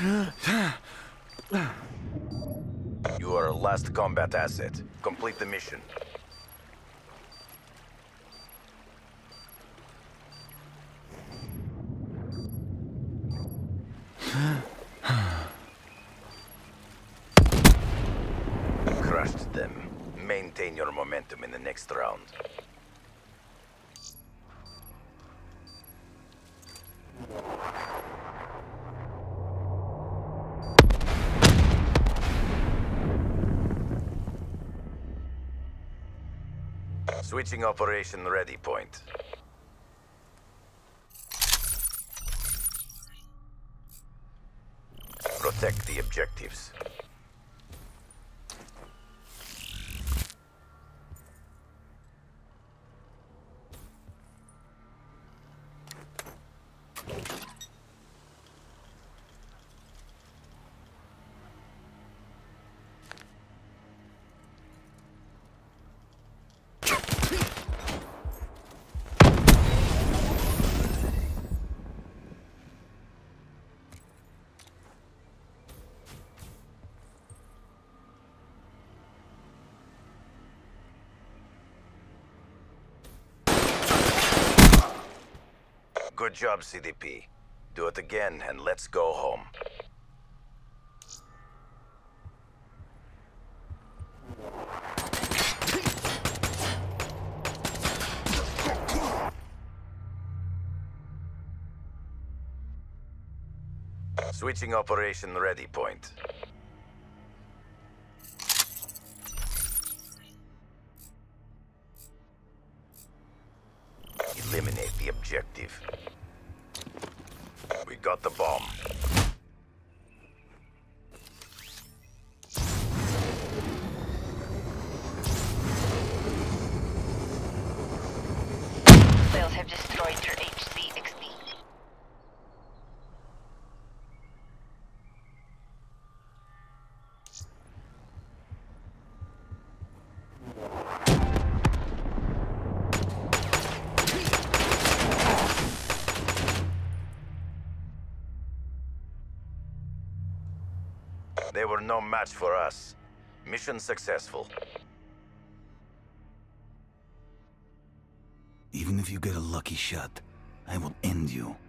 You are a last combat asset. Complete the mission. Crushed them. Maintain your momentum in the next round. Switching operation ready point. Protect the objectives. Good job, CDP. Do it again and let's go home. Switching operation ready point. Eliminate the objective. We got the bomb. Whales have destroyed your HCXD. They were no match for us. Mission successful. Even if you get a lucky shot, I will end you.